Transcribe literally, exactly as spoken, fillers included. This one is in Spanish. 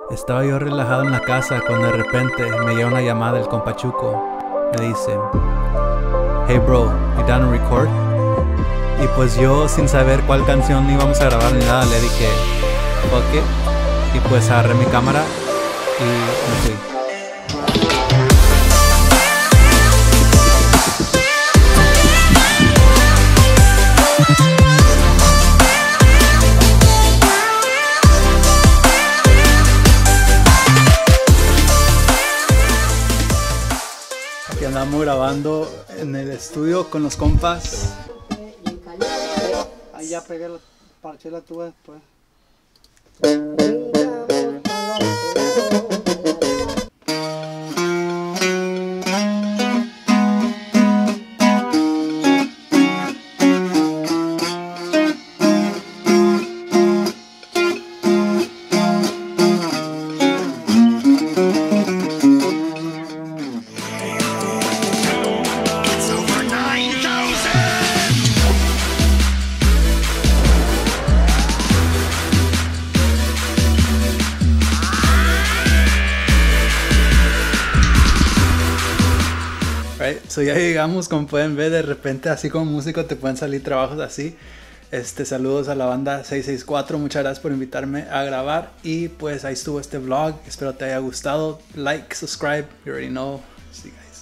Estaba yo relajado en la casa cuando de repente me llega una llamada del compa Chuco. Me dice, "Hey bro, you down to record?" Y pues yo, sin saber cuál canción íbamos a grabar ni nada, le dije, "Fuck it." Y pues agarré mi cámara y me fui. Aquí andamos grabando en el estudio con los compas. Ahí ya pegué la parché la tuba después. Right? So ya llegamos, como pueden ver, de repente así como músico te pueden salir trabajos así. Este, saludos a la banda seis seis cuatro, muchas gracias por invitarme a grabar. Y pues ahí estuvo este vlog, espero te haya gustado. Like, subscribe, you already know. See you guys.